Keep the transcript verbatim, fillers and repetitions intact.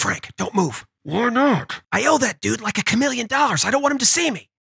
Frank, don't move. Why not? I owe that dude like a chameleon dollars. I don't want him to see me.